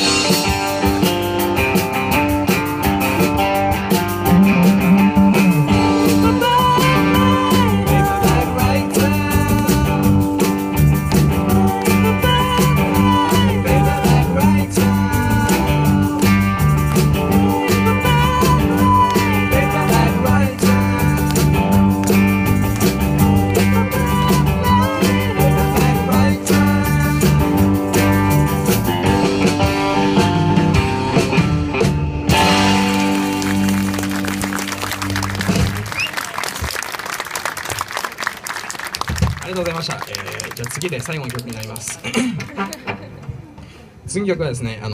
ありがとうございました。じゃあ次で最後の曲になります。次の曲はですね、